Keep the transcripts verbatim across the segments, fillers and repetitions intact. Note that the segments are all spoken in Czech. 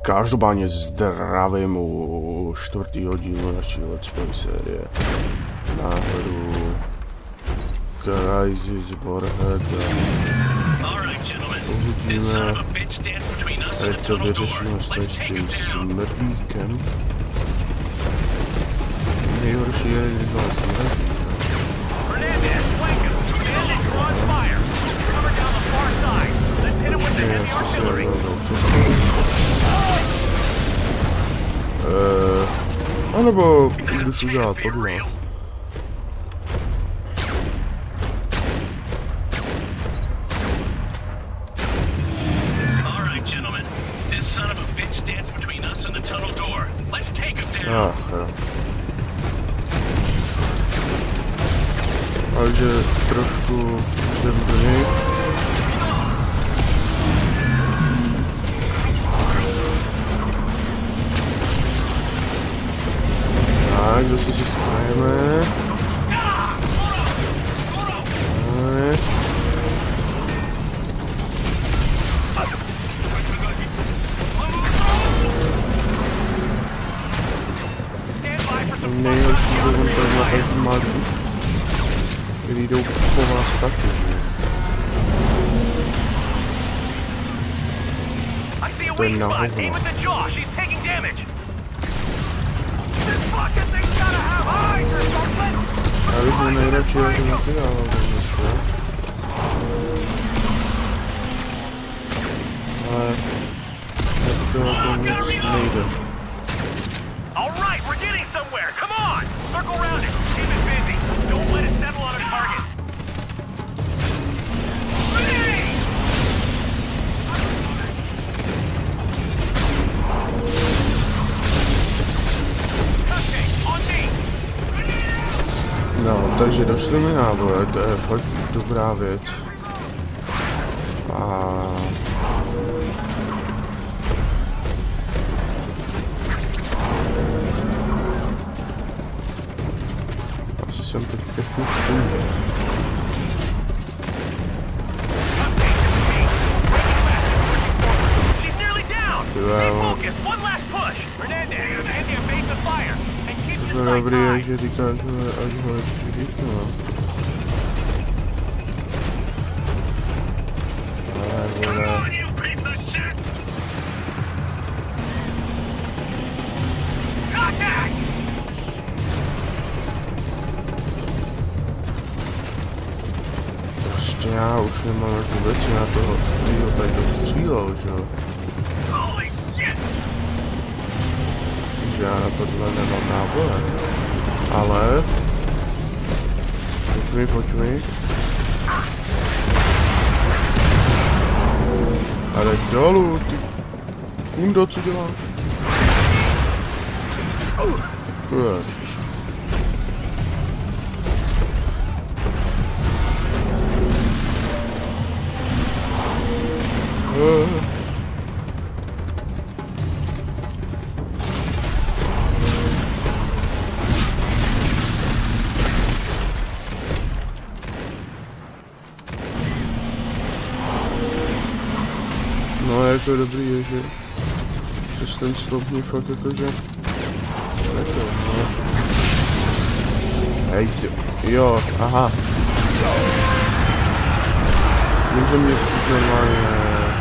Každopádně zdravím u čtvrtýho dílu naší let's play série náhodou Crysis Warhead. Uvidíme, jak to vyřešíme s tím smrdíkem. Nejhorší je, když vás smrdí. Uh, anebo když udělat tohle. Ach, jo. Takže trošku jdem do něj. Tak, zase se skrajeme. Nejhorší to on tady na každý malý, který jdou po vás taky. To je na hovno. Já bych mu nejradši jako natydával do něco. Ale tak to jako nic nejde. No, takže došli mi náboje, to je fakt dobrá věc. A... Asi jsem teď pěkně stůjde. To je dobrý, jak je říká, že až ho ještě říknu. Ale vole. Prostě já už nemám jako věc, já toho tvýho tady to střílel, že jo. Že já na tohle nemám náboje. Ale... Pojď mi, pojď mi. A jdeš dolů, ty... Kundo, co děláš? Ježiš. Uh. No jako dobrý je, že přes ten stop mě fakt jakože jako, no. Hej, jo, aha. Může mě vzít normálně.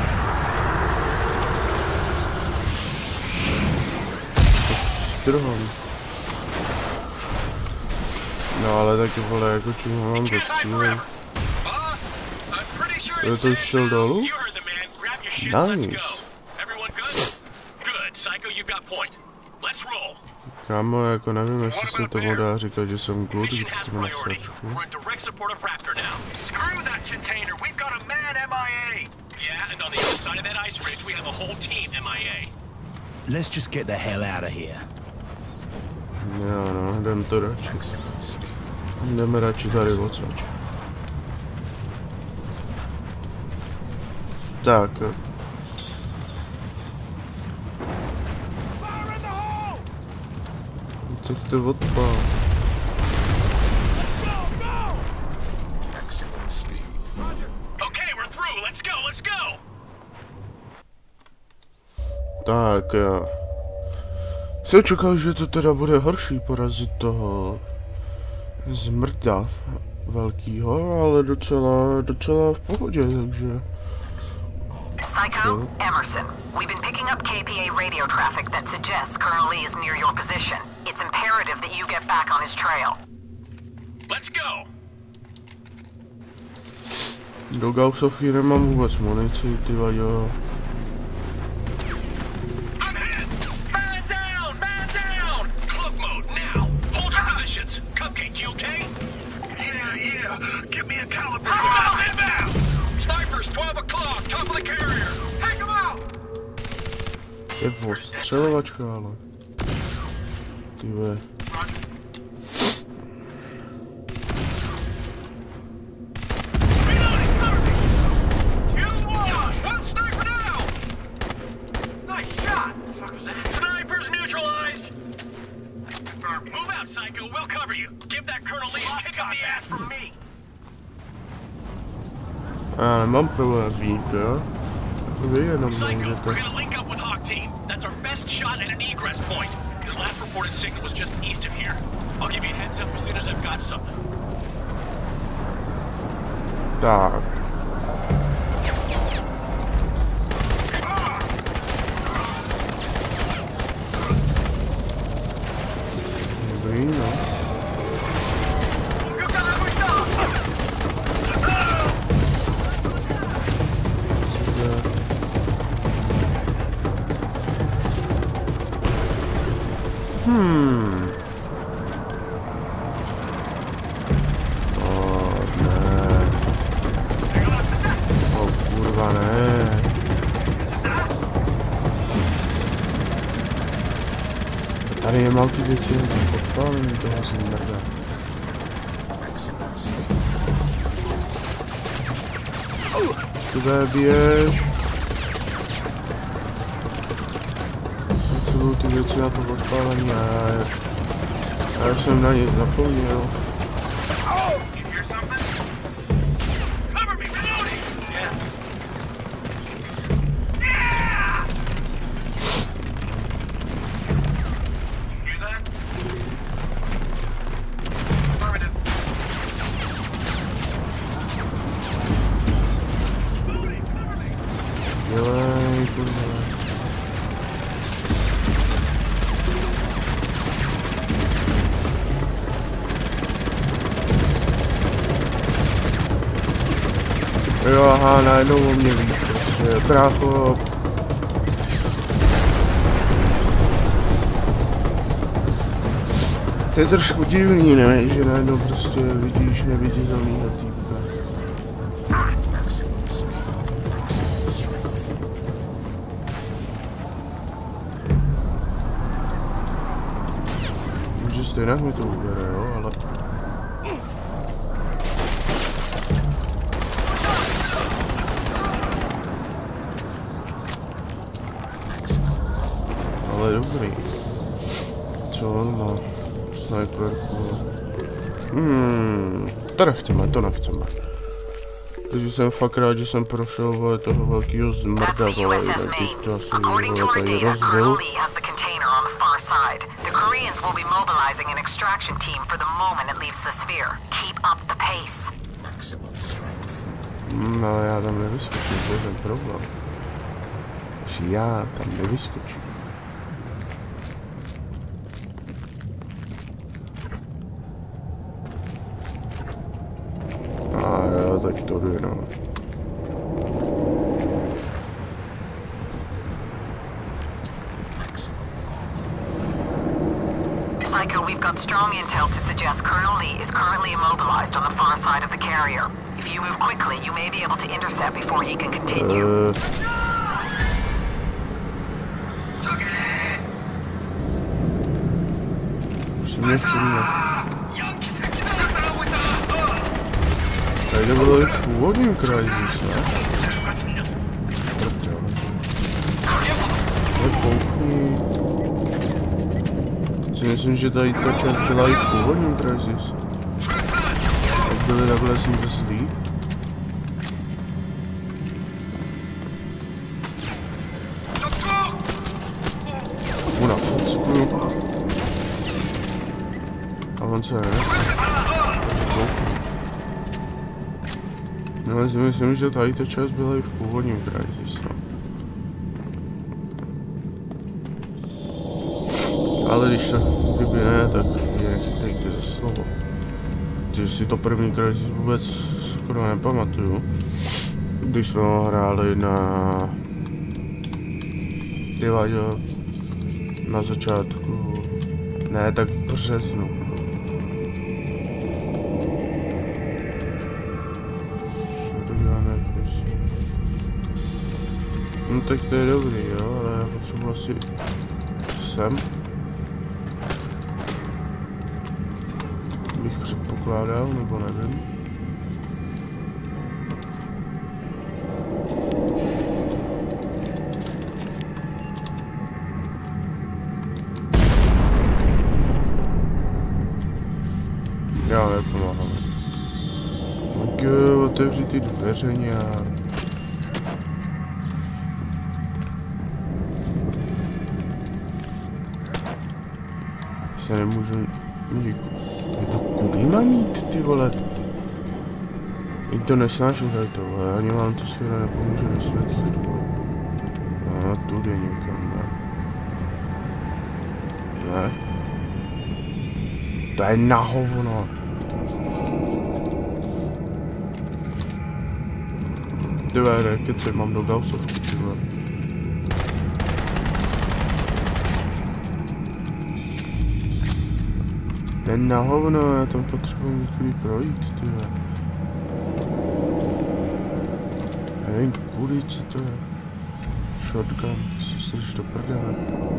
Strhom. No ale taky vole, jako čemu mám dostřílet. Jo, to už šel dolů? Nice. Kámo, jako nevím, jestli se tomu dá říkat, že jsem good, když jsem na sračku. Let's just get the hell out of here. Jo, no, jdem to radši. Jdeme radši tady odsaď. Tak. Tak to odpál. Tak já jsem čekal, že to teda bude horší porazit toho zmrda velkýho, ale docela, docela v pohodě, takže... Psycho, Emerson, we've been picking up K P A radio traffic that suggests Colonel Lee is near your position. It's imperative that you get back on his trail. Let's go! Do Gaussovky nemám vůbec munici, ty vaďo. Je ostřelovačka, ale... Ty ve... Já nemám problém být, jo? Vy jenom můžete. That's our best shot at an egress point. The last reported signal was just east of here. I'll give you a heads up as soon as I've got something. Tak. Dobrý, no. Hmm. Oh, ne. Oh, kurva, ne. Tady je mal ty děti, podpálení toho zmrda. Tu běž. Potřebuju ty věci na to podpálení a já jsem na ně zapomněl. Dělej, kurva. Jo, aha, najednou o mě víš, prostě, brácho. To je trošku divný, ne, že najednou prostě vidíš neviditelnýho týpka. Že stejně mi to ubere, jo, ale... Ale dobrý. Co on má? Sniperku. Hmm, to nechceme, to nechceme. Takže jsem fakt rád, že jsem prošel, vole, toho velkýho zmrda, vole, jinak bych to asi, vole, tady rozbil. Hmm, ale já tam nevyskočím, to je ten problém. Že já tam nevyskočím. A jo, tak to jde, no. Psycho, we've got strong intel to suggest Colonel Lee is currently immobilized on the far side of the carrier. If you move quickly, you may be able to intercept before he can continue. Uh... Musím všimnout. Tady bylo i v původním Crysis, ne? Nepouchni. Si myslím, že tady ta část byla i v původním Crysis. Jak byly takhle zmrzlí. mu na facku. A on se ne? No, já si myslím, že tady ta část byla i v původním Crysis, no. Ale když tak, kdyby ne, tak je nechytejte za slovo. Protože si to první Crysis vůbec skoro nepamatuju. Když jsme ho hráli na... Ty váďo, na začátku... Ne, tak v březnu. No tak to je dobrý, jo, ale já potřebuji asi sem. Bych předpokládal, nebo nevím. Já nepomáhám. Tak jo, otevři ty dveře nějak. Se nemůžu nikdy... Je to kudy mám jít, ty vole? Jen to nesnáším tady to, vole, ani vám to svěra nepomůže vysvětlit, vole. No, tudy někam, ne? Ne? To je na hovno. Ty vole, keci, mám do Gaussovky, ty vole. Ten na hovno, já tam potřebuji někudy projít, ty vole. Já nevím kudy, co to je. Shotgun, si slyš do prdele.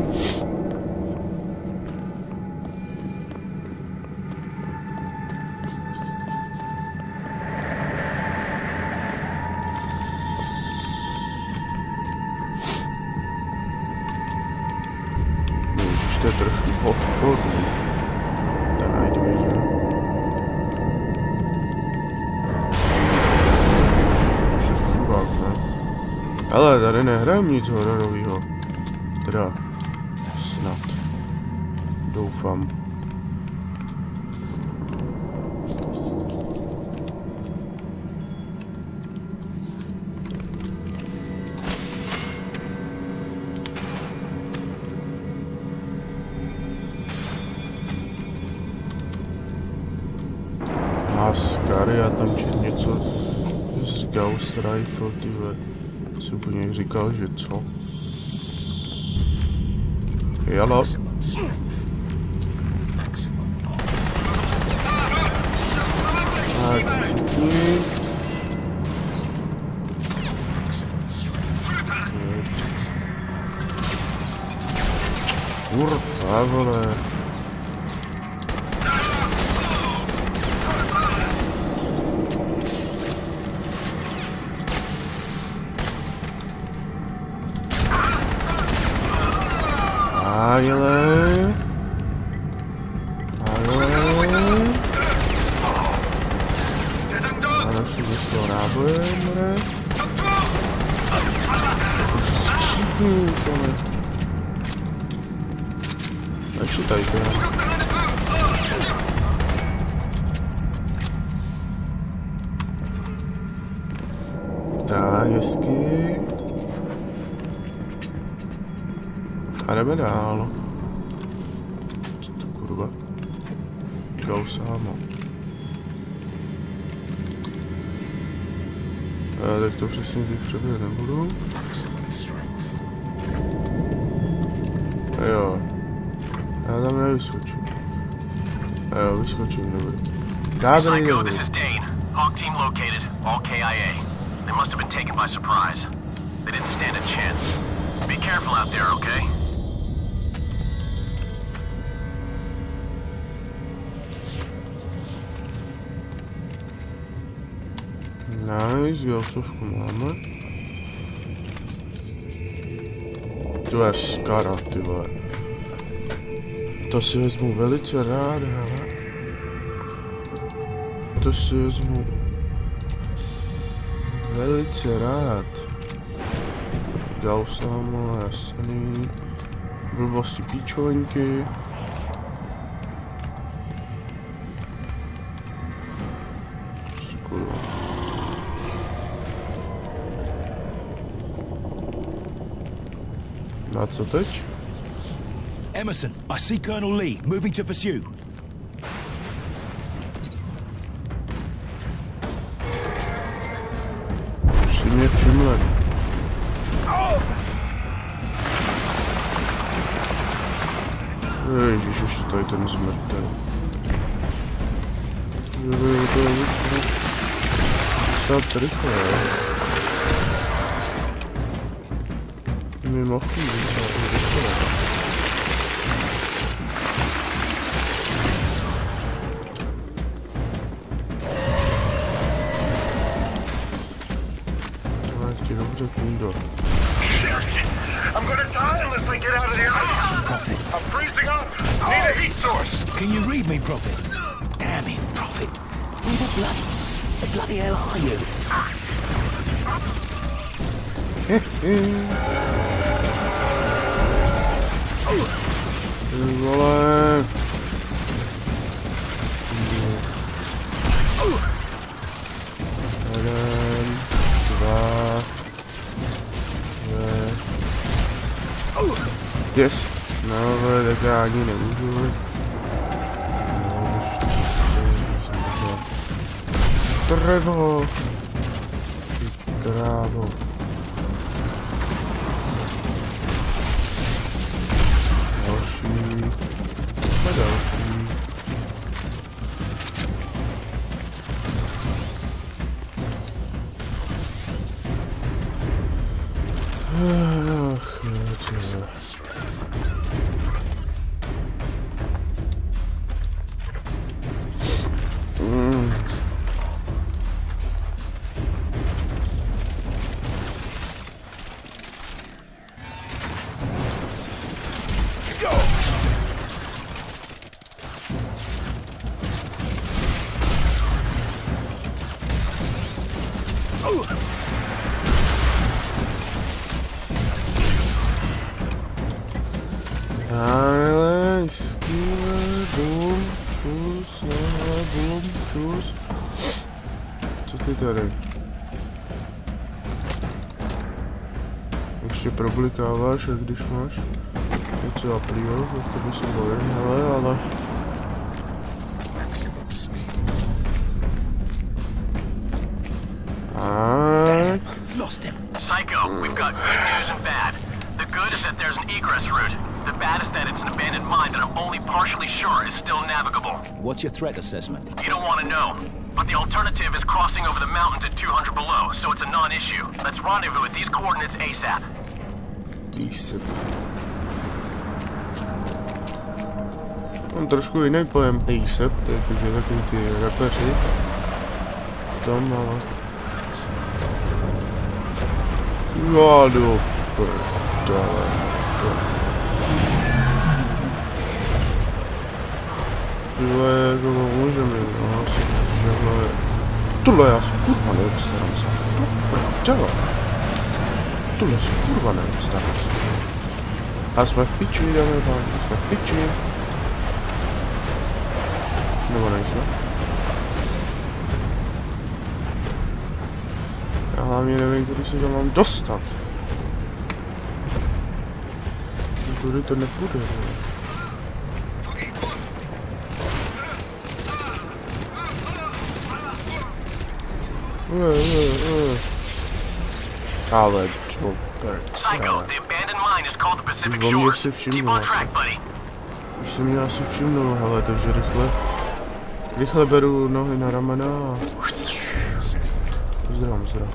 Ježiš, to je trošku podporný. Ale tady nehrám nic hororovýho. Teda snad. Doufám. Maskary a tam čet něco z Gauss Rifle, ty vole. Si úplně říkal, že co? Jalo. Tak, cítni. Kurva, vole. Ajele. Ajele. A naši vyšlo náboje, more. Cítni už, ale. Takže tady to je. Tak, hezky. A jdeme dál. Co to kurva? Gauss ammo. A tak to přesně vypřebět nebudu. A jo. Já tam nevyskočím. A jo, vyskočím, dobrý. Dobrý, Psycho, dobrý. this is Dane. Hawk team located. All K I A. They must have been taken by surprise. They didn't stand a chance. Be careful out there, okay? Nice, Gaussovku máme. To je skara, ty vole. To si vezmu velice rád, hele. To si vezmu velice rád. Gauss ammo, jasný. Blbosti píčovinky. A co teď? Emerson, I see Colonel Lee moving to pursue. Už si mě všiml. Ježiš, ještě tady ten zmrtel. To je snad rychle. Mimochodem, dobře půjdu. I'm gonna die unless I get out of the ice. Prophet. I'm freezing up. Need a heat source. Can you read me, Prophet? Damn it, Prophet. Who the bloody, the bloody hell are you? Vole. Jeden, dva, dvě. Yes. No, ale tak já ani nemůžu. Drevo. Ty krávo. Další. A další. Ach, jo, mm. Silence, boom, čus, boom, čus. Co ty tady? Ještě problikáváš, a když máš něco aplího, tak to by se bojím, hele, ale... Tak... Lost him. Psycho, we've got good news and bad. The good is that there's an egress route. The bad is that it's an abandoned mine that I'm only partially sure is still navigable. What's your threat assessment? You don't want to know. But the alternative is crossing over the mountains at two hundred below, so it's a non-issue. Let's rendezvous at these coordinates ASAP. ASAP. Mám trošku jiný pojem ASAP, takže takový ty rapeři. Tam, ale... Já jdu prdele. Tohle je jako můžeme, no, asi, že tohle... Tohle já jsem kurva nedostarám se. Prdele. Tohle jsem kurva nedostarám se. A jsme v piči, dáme tam, jsme v piči. Nebo nejsme? Já hlavně nevím, kudy se tam mám dostat. Tudy to nepůjde, ne? Uh, uh, uh. Ale super. Psycho, the abandoned mine is called the Pacific Shores. Keep on track, buddy. Už jsem mě asi všimnul, hele, takže rychle, rychle beru nohy na ramena a... Zdravím, zdravím.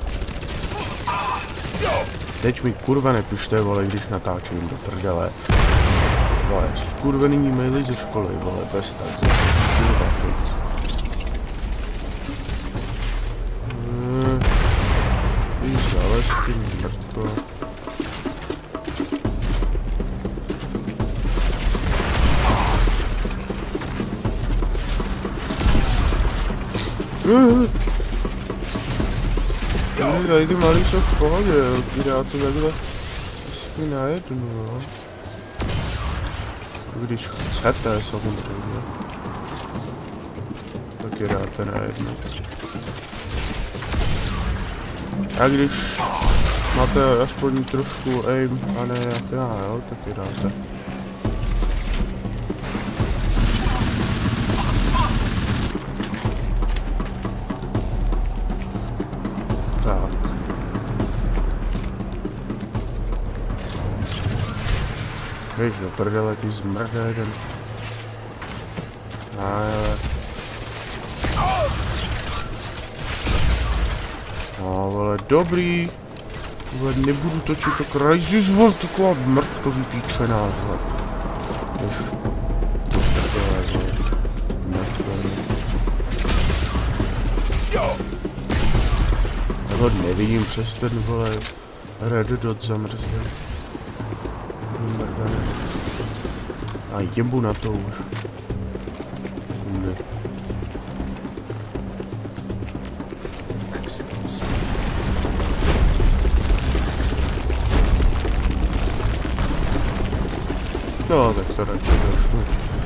Teď mi kurva nepište, vole, když natáčím do prdele. Vole, skurvený e-maily ze školy, vole, bez tak, kurva fix. Eee... Víš, ale s tím mrtko. Eee... Tady ty malý jsou v pohodě, já to takhle asi najednu, no. Když chcete, samozřejmě. Taky dáte na jedno. A když máte aspoň trošku aim a ne jak já, jo, taky dáte. Tak. Víš, do prdele, ty zmrde jeden. Ale... No, vole, dobrý. Vole, nebudu točit to krajzi zvol, taková mrtka vypíčená, vole. Už... Do prdele, vole. Mrtka. Toho nevidím přes ten, vole, red dot zamrzlý. A jebu na to už. Jde. No, tak to radši došlo.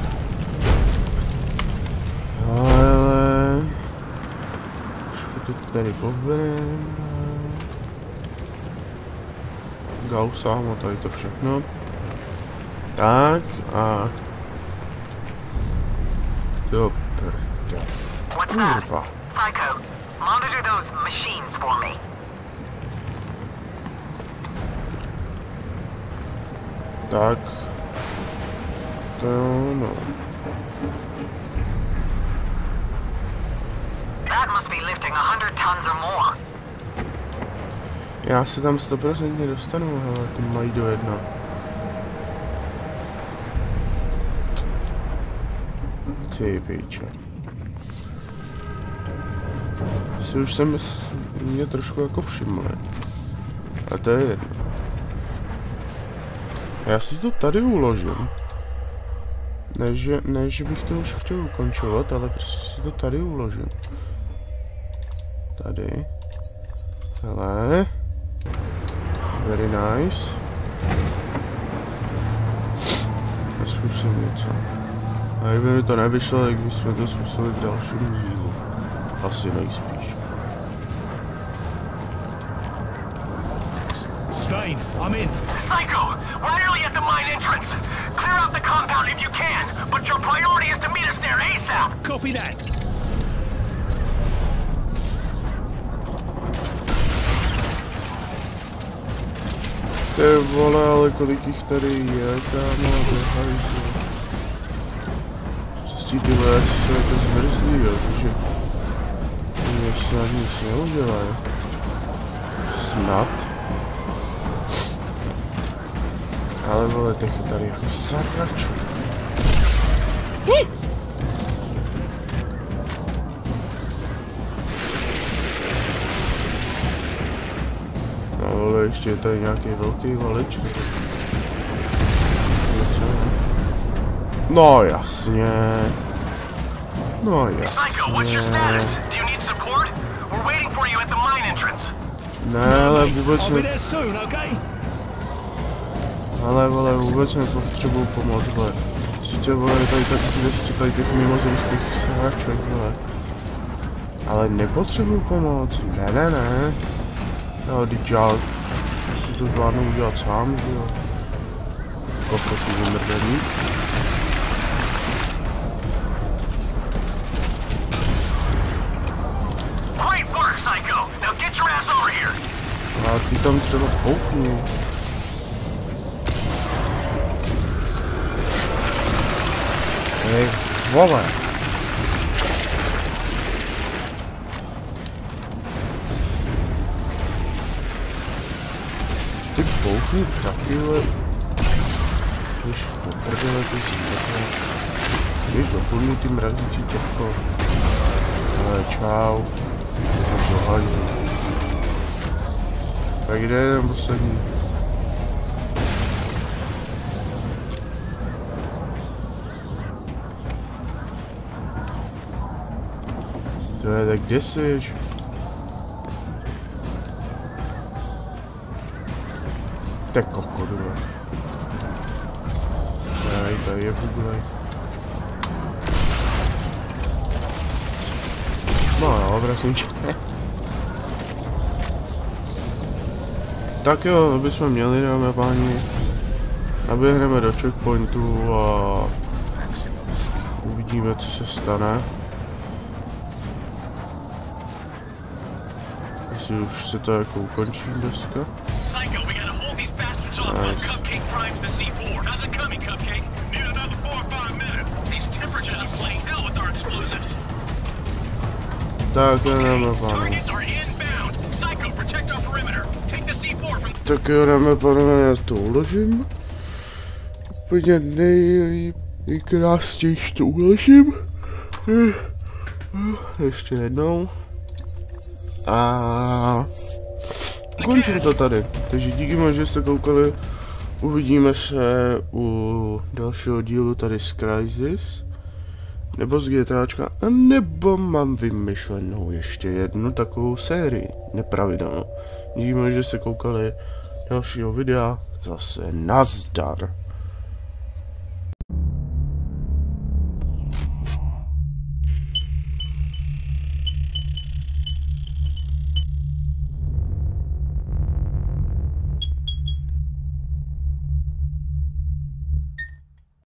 Ale... Už to tady poberem. Gausám, tady to všechno. Tak a... Jo, prdě. Kurva. Psycho, monitor those machines for me. Tak. To no. That must be lifting a hundred tons or more. Já se tam sto procent dostanu, hele, ty mají do jedna. Ty píče. Si už jsem mě trošku jako všiml. A to je jedno. Já si to tady uložím. Ne, že, ne, že bych to už chtěl ukončovat, ale prostě si to tady uložím. Tady. Hele. Very nice. A zkusím něco. A kdyby mi to nevyšlo, tak bychom to zkusili v dalším dílu. Asi nejspíš. Stain, I'm in. Psycho, we're nearly at the mine entrance. Clear out the compound if you can, but your priority is to meet us there ASAP. Copy that. Ty vole, ale kolik jich tady je, kámo, dohajzu. Čistí ty vole, jsou jako zmrzlý, jo, takže... Mě snad nic neudělají. Snad. Ale vole, těch je tady jak sarač. No vole, ještě je tady nějaký velký valič. No jasně. No jasně. Ne, ale vůbec ne... Ale vole, vůbec nepotřebuju pomoc, vole. Sice vole, tady tak dvě tady těch mimozemských sráček, vole. Ale nepotřebuju pomoc, ne, ne, ne. Jo, teď já si to zvládnu udělat sám, že jo. Kofo si vymrdený. A ty tam třeba koukni. Hej, vole. Ty koukni takhle. Když poprdele ty si takhle. Když doplňuji ty mrazící těvko. Ale čau. Dohajdu. Tak jde jeden poslední. To je, tak kde jsi? Tak kokodu. Tady to tady je Google. No jo, vrasničky. Tak jo, to bychom měli, dámy a páni. Naběhneme do checkpointu a uvidíme, co se stane. Jestli už se to jako ukončí dneska. Nice. Tak jo, dáme a pánové. Tak jo, dáme a pánové, já to uložím. Úplně nejlíp, nejkrásnější to uložím. Ještě jednou. A končím to tady. Takže díky moc, že jste koukali. Uvidíme se u dalšího dílu tady z Crysis. Nebo z GTAčka. A nebo mám vymyšlenou ještě jednu takovou sérii. Nepravidelnou. Díky moc, že jste koukali. Dalšího videa. Zase nazdar.